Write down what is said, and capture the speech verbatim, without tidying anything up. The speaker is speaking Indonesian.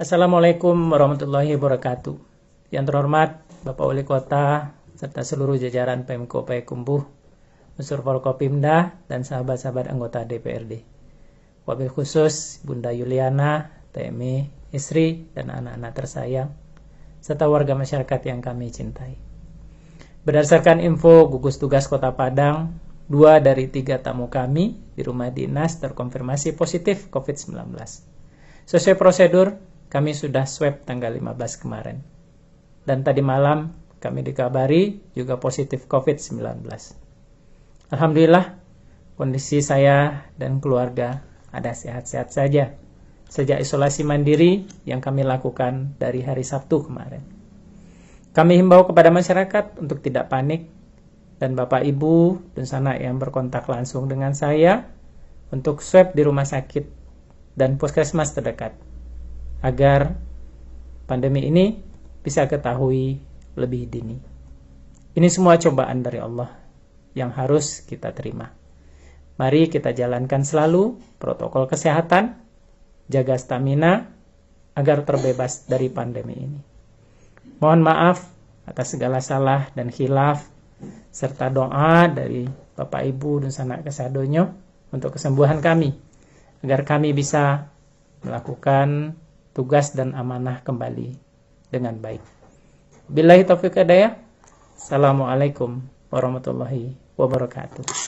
Assalamualaikum warahmatullahi wabarakatuh. Yang terhormat Bapak Wali Kota serta seluruh jajaran Pemko Payakumbuh, unsur Forkopimda dan sahabat-sahabat anggota D P R D. Wabil khusus Bunda Yuliana, T M I, istri dan anak-anak tersayang, serta warga masyarakat yang kami cintai. Berdasarkan info gugus tugas Kota Padang, dua dari tiga tamu kami di rumah dinas terkonfirmasi positif covid sembilan belas. Sesuai prosedur, kami sudah swab tanggal lima belas kemarin. Dan tadi malam kami dikabari juga positif covid sembilan belas. Alhamdulillah, kondisi saya dan keluarga ada sehat-sehat saja sejak isolasi mandiri yang kami lakukan dari hari Sabtu kemarin. Kami himbau kepada masyarakat untuk tidak panik, dan Bapak Ibu dan sanak yang berkontak langsung dengan saya untuk swab di rumah sakit dan puskesmas terdekat, agar pandemi ini bisa ketahui lebih dini. Ini semua cobaan dari Allah yang harus kita terima. Mari kita jalankan selalu protokol kesehatan, jaga stamina, agar terbebas dari pandemi ini. Mohon maaf atas segala salah dan khilaf, serta doa dari Bapak Ibu dan sanak kesadonyo untuk kesembuhan kami, agar kami bisa melakukan tugas dan amanah kembali dengan baik. Billahi taufiq hidayah. Assalamualaikum warahmatullahi wabarakatuh.